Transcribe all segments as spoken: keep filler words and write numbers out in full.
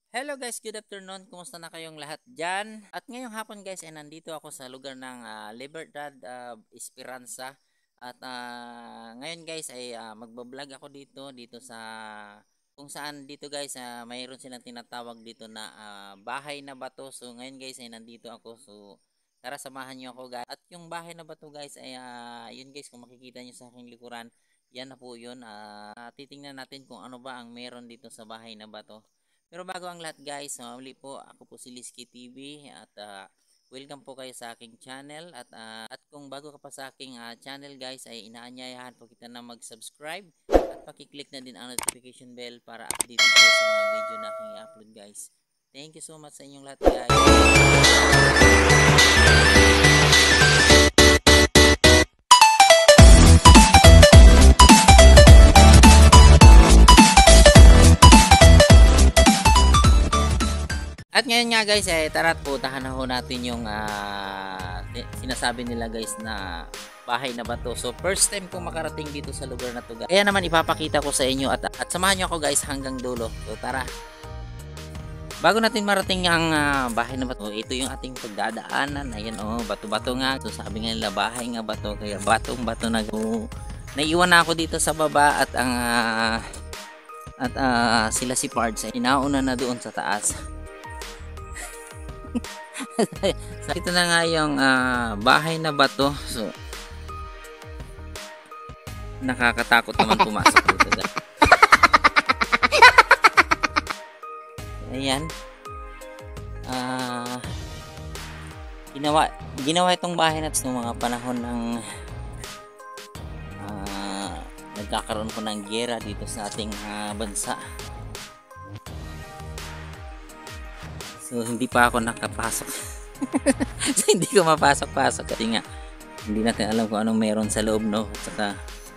Hello guys, good afternoon. Kumusta na kayong lahat dyan? At ngayong hapon guys ay nandito ako sa lugar ng ah, Libertad, ah, Esperanza. At ah, ngayon guys ay ah, magbablog ako dito dito sa kung saan dito guys ah, mayroon silang tinatawag dito na ah, bahay na bato. So ngayon guys ay nandito ako. So tara samahan niyo ako guys. At yung bahay na bato guys ay ah, yun guys, kung makikita niyo sa aking likuran, yan na po yun. Ah, titingnan natin kung ano ba ang meron dito sa bahay na bato. Pero bago ang lahat guys, uh, muli po ako po si Lizky T V at uh, welcome po kayo sa aking channel at uh, at kung bago ka pa sa aking uh, channel guys ay inaanyayahan po kita na mag-subscribe at paki-click na din ang notification bell para updated kayo sa mga video na aking i-upload guys. Thank you so much sa inyong lahat guys. At ngayon nga guys, eh, tara at puntahan na ho natin yung uh, sinasabi nila guys na bahay na bato. So first time kong makarating dito sa lugar na to guys. Kaya naman ipapakita ko sa inyo at, at samahan nyo ako guys hanggang dulo. So tara. Bago natin marating ang uh, bahay na bato, ito yung ating pagdadaanan. Ayan oh, bato-bato nga. So sabi nga nila bahay nga bato, kaya batong-bato na. So, naiwan na ako dito sa baba at ang uh, at uh, sila si Pards ay inauna na doon sa taas. So, ito na nga yung uh, bahay na bato. So nakakatakot naman pumasok dito. Ayan. Uh, ginawa ginawa itong bahay na ito noong mga panahon ng uh, nagkakaroon po ng giyera dito sa ating uh, bansa. So hindi pa ako nakapasok. So hindi ko mapasok-pasok kasi nga hindi natin alam kung anong meron sa loob, no? At saka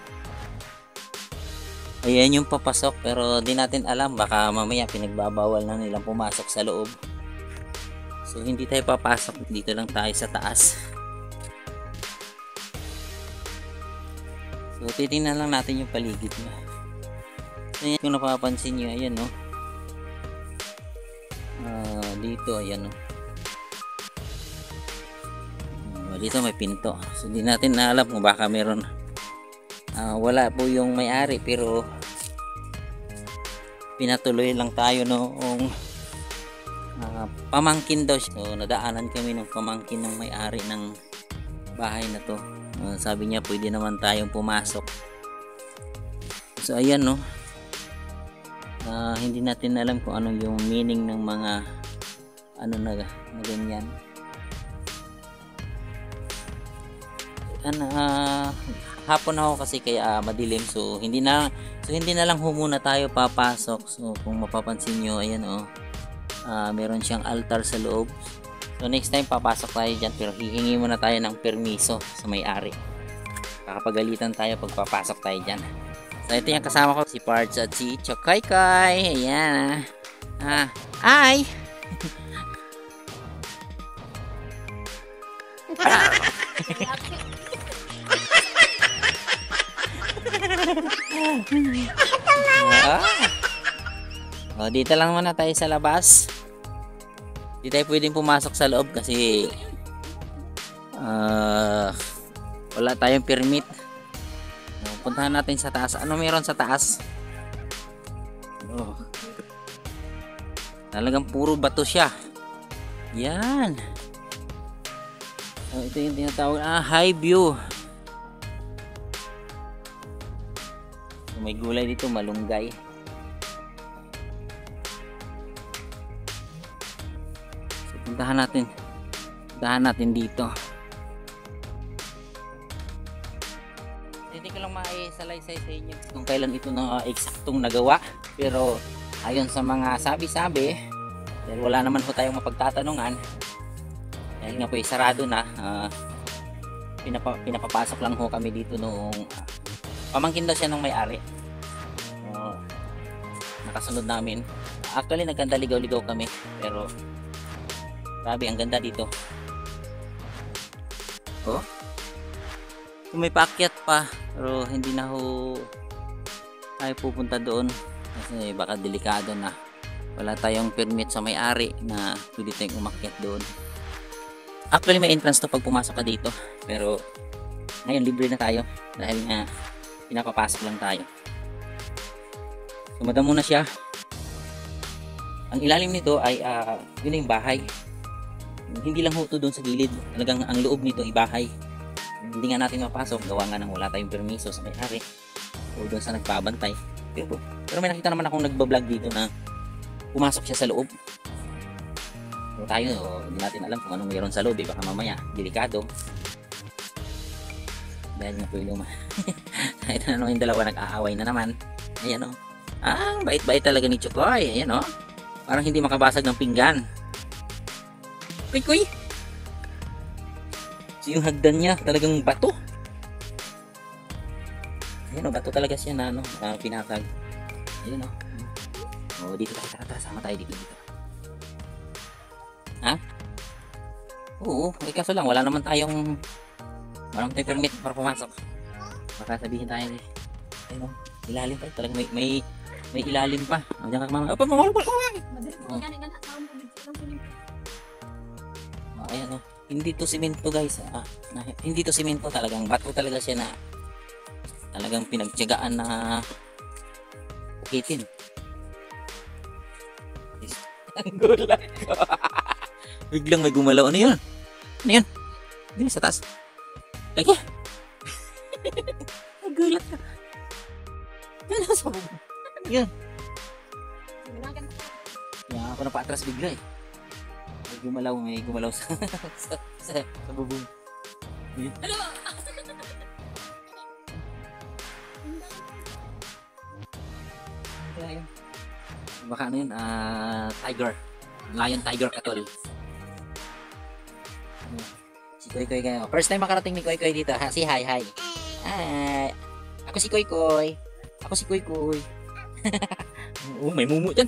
ayan yung papasok, pero di natin alam, baka mamaya pinagbabawal na nilang pumasok sa loob. So hindi tayo papasok, dito lang tayo sa taas. So titingnan lang natin yung paligid niya. So, kung napapansin niyo, ayan, no? Uh, dito ayan oh. Uh, dito may pinto, so di natin na alam kung baka meron uh, wala po yung may-ari, pero pinatuloy lang tayo noong uh, pamangkin daw siya. So nadaanan kami ng pamangkin ng may-ari ng bahay na to. Uh, sabi niya pwede naman tayong pumasok. So ayan no. Uh, hindi natin alam kung ano yung meaning ng mga ano na, na ganyan. Ano, uh, hapon ako kasi kaya uh, madilim, so hindi na so hindi na lang ho muna tayo papasok. So kung mapapansin nyo, ayan oh, uh, meron siyang altar sa loob. So next time papasok tayo dyan, pero hihingi muna tayo ng permiso sa may-ari. Kakapagalitan tayo pag papasok tayo dyan. So ito yung kasama ko, si Pards at si Chokaykay. Ayan ah. Ay! Ah. Oh, dito lang muna tayo sa labas. Hindi tayo pwedeng pumasok sa loob kasi uh, wala tayong permit. Puntahan natin sa taas. Ano meron sa taas? Oh. Talagang puro bato siya. Yan. So, ito yung tinatawag ah, high view. So, may gulay dito, malunggay. So, puntahan natin. Puntahan natin dito. Hindi ko lang maisalaysay sa inyo kung kailan ito na uh, eksaktong nagawa, pero ayon sa mga sabi-sabi, dahil wala naman po tayong mapagtatanungan dahil nga po sarado na, uh, pinapa, pinapapasok lang ho kami dito nung uh, pamangkin daw siya ng may-ari. Uh, nakasunod namin. Actually nagkanda ligaw-ligaw kami, pero grabe ang ganda dito. Oh, may paakyat pa, pero hindi na ho tayo pupunta doon kasi baka delikado na. wala tayong permit sa may-ari na pwede tayong umakyat doon. Actually may entrance to pag pumasok ka dito, pero ngayon libre na tayo dahil nga pinapapasok lang tayo. So madamo na siya. Ang ilalim nito ay uh, yun na yung bahay. Hindi lang ho to doon sa gilid, talagang ang loob nito ay bahay. Hindi nga natin mapasok, gawa nga nang wala tayong permiso sa may-ari o doon sa nagbabantay. Pero, pero may nakita naman akong nagbablog dito na pumasok siya sa loob. So tayo, oh, hindi natin alam kung anong mayroon sa loob, eh, baka mamaya, delikado. Dahil nga po yung luma. Kahit ano yung dalawa nag-aaway na naman. Ayan o. Oh. Ah, bait-bait talaga ni Chokoy. Ayan o. Oh. Parang hindi makabasag ng pinggan. Kuy, kuy. So yung hagdan niya, talagang bato. Ayan o, oh, bato talaga siya na ano, uh, pinatag. Ayan o. Oh. Oh, dito tayo, tara, tara, sama tayo dito, dito. Ha? Oo, eh, kaso lang, wala naman tayong walang tayong permit para pumasok. Baka sabihin tayo eh, ayun, ilalim pa, talagang may, may, may ilalim pa. Diyan ka mama, opa, mamalo pa, oh. Oh, ayan o, oh. Hindi to simento guys, ah, na, hindi to simento, talagang bato talaga siya na talagang pinagtiyagaan na ukitin. Ang gulat ko. Biglang may gumalaw. Ano yun? Ano yun? Dito sa taas. Lagi. Ang gulat ko. Ano sa bubong? Ano yun? Kaya ako na paatras bigla eh. May gumalaw. May gumalaw sa, sa, sa, sa bubong. Ano? Kaya yun. Baka ano yun, uh, tiger, lion tiger katol. Si Koy Koy kayo. First time makarating ni Koy Koy dito. Ha? Si hi hi. Hi. Ako si Koy Koy. Ako si Koy Koy. Oh, may mumu dyan.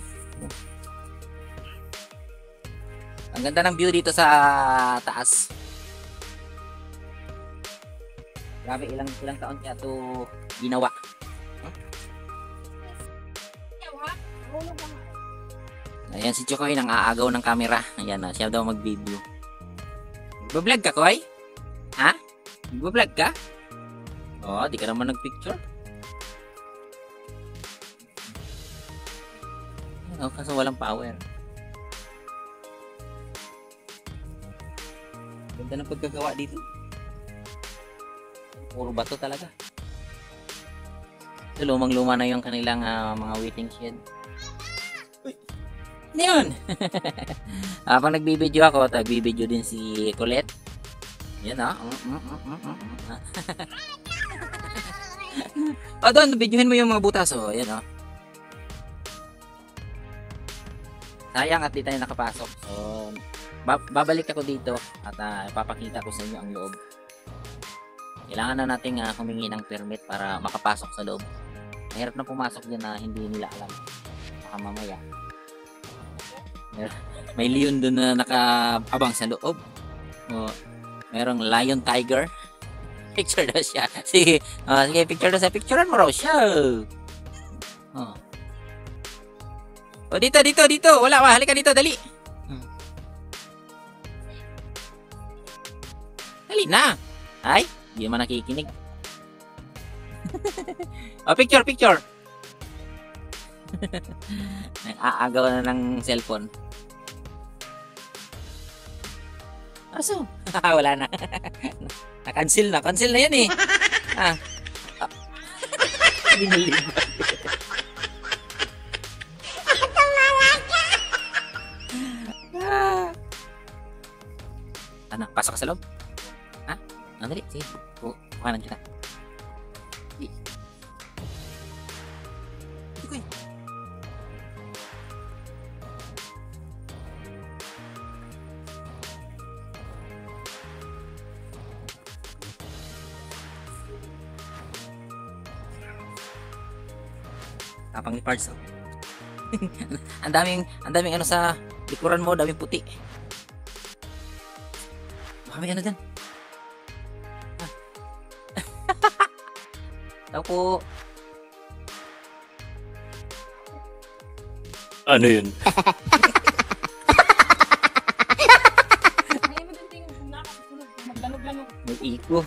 Ang ganda ng view dito sa taas. Grabe, ilang ilang taon kaya ito ginawa. Ayan si Chokoy nang aagaw ng camera. Ayan na, siya daw mag-video. Nagbablog ka, Koy? Ha? Nagbablog ka? Oo, oh, di ka naman nag-picture. Ayan, kaso walang power. Ganda ng pagkagawa dito. Puro bato talaga. So, lumang-luma na yung kanilang uh, mga waiting shed. Ano yun? Habang nagbibideo ako, nagbibideo din si Colette. Yan o. O doon, videohin mo yung mga butas o. Yan o. Sayang at di tayo nakapasok. So, babalik ako dito at uh, papakita ko sa inyo ang loob. Kailangan na nating uh, humingi ng permit para makapasok sa loob. Mahirap na pumasok dyan na hindi nila alam. Baka mamaya may leon doon na nakaabang sa loob. O, merong lion tiger. Picture daw siya. Sige, uh, sige picture daw siya. Picturean mo raw siya. Oh. O dito, dito, dito. Wala, wala. Halika dito, dali. Hmm. Dali na. Ay, hindi naman nakikinig. O, picture, picture. Nag-aagaw na ng cellphone. Aso? Wala na. Na-cancel na. Cancel na yan eh. Ah. Ah. Ah. Ano? Pasok ka sa loob? Ha? Andali. Sige. Kuhanan kita. Hindi. Hindi ko eh. Tapang ni Pards. Ang daming, ang daming ano sa likuran mo, daming puti. Baka may ano dyan. Ah. Tao po. Ano yun? May iko.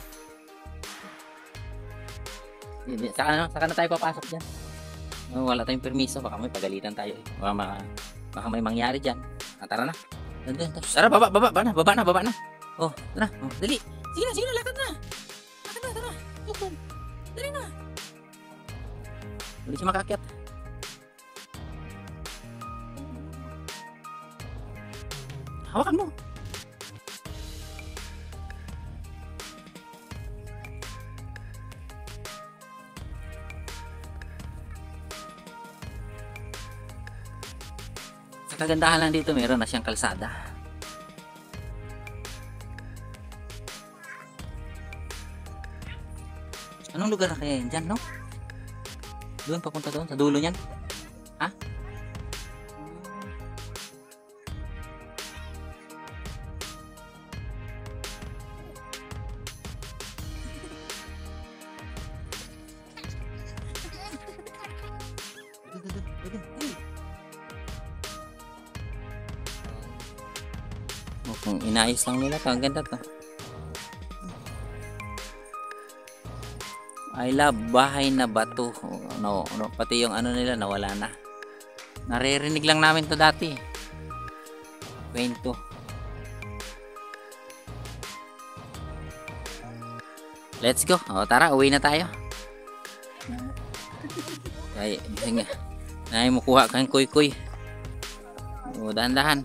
Saka na, saka na tayo papasok dyan. Oh, wala tayong permiso, baka may pagalitan tayo. Eh. Baka, ma, baka may mangyari dyan. Ah, tara na. Doon, doon. Tara, baba, baba, baba na, baba na, baba na. Oh, tara, oh, dali. Sige na, sige na, lakad na. Lakad na, tara. Tukon. Dali na. Dali siya makakyat. Hawakan mo. Sa kagandahan lang dito, meron na siyang kalsada. Anong lugar na kaya yan dyan, no? Doon, papunta doon, sa dulo niyan. Ha? Oh, kung inayos lang nila to, ang ganda to. I love bahay na bato. Oh, no, no, pati yung ano nila nawala na. Naririnig lang namin to dati. Kwento. Let's go. O, tara, uwi na tayo. Ay, sige. Nay mo kuha kang kuy-kuy. O, dahan-dahan.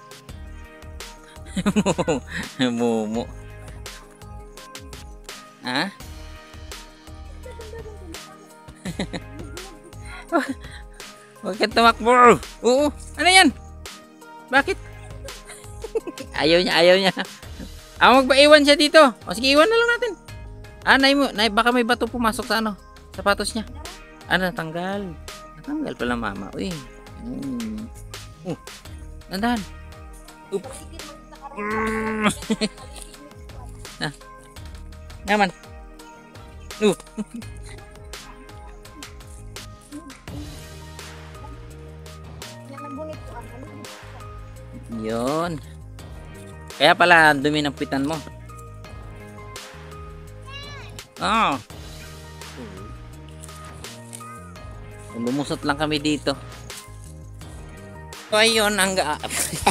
Mumu. Ha? Huwag ka tumakbo. Oo. Ano yan? Bakit? Ayaw niya, ayaw niya. Ah, magpaiwan siya dito. O sige, iwan na lang natin. Ah, nay mo, nay, baka may bato pumasok sa ano, sapatos niya. Ah, natanggal. Natanggal pala mama. Uy. Hmm. Uh, nandahan. Oop. Ah. Naman. Uh. Yun. Kaya pala dumi ng pitan mo. Oh. Lumusot lang kami dito. So ayun, hanggang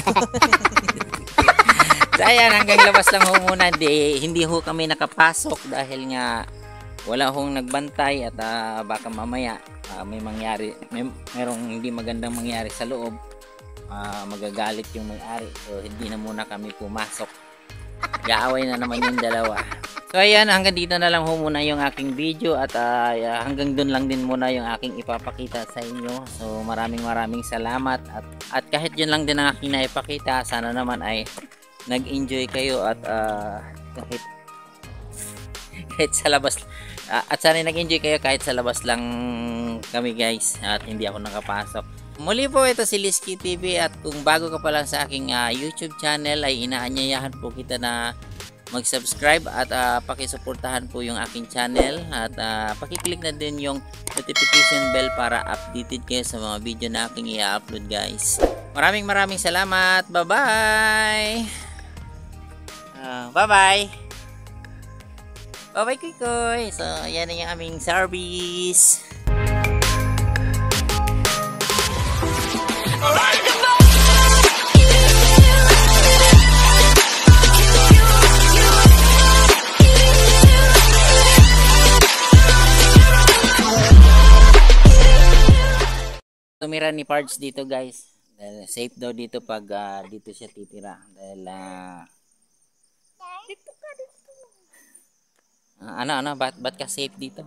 so ayan, hanggang labas lang ho muna. Di, hindi ho kami nakapasok dahil nga wala hong nagbantay at uh, baka mamaya uh, may mangyari, may merong hindi magandang mangyari sa loob. Uh, magagalit yung may-ari, so hindi na muna kami pumasok. Gaaway na naman yung dalawa. So ayan, hanggang dito na lang ho muna yung aking video at uh, hanggang dun lang din muna yung aking ipapakita sa inyo. So maraming maraming salamat at, at kahit yun lang din ang aking naipakita, sana naman ay nag-enjoy kayo at uh, kahit kahit sa labas uh, at sana nag-enjoy kayo kahit sa labas lang kami guys at hindi ako nakapasok. Muli po, ito si Lizky T V at kung bago ka pa lang sa aking uh, YouTube channel ay inaanyayahan po kita na mag-subscribe at uh, pakisuportahan po yung aking channel at uh, pakiclick na din yung notification bell para updated kayo sa mga video na aking i-upload guys. Maraming maraming salamat. Bye-bye! Uh, bye-bye! Bye-bye kuy-kuy! So, yan na yung aming service. Tumira ni Pards dito guys. Dahil safe daw dito pag uh, dito siya titira. Dahil uh, dito ka dito. Uh, ano ano bat bat ka safe dito?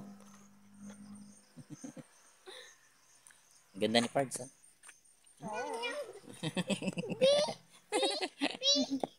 Ganda ni Pards. Huh?